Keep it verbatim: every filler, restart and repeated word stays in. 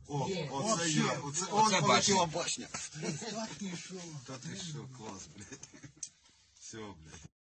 О, Є. оце я, оце, Оце он полетіла башня. Та ти що? Та ти що, клас, блядь. Все, блядь.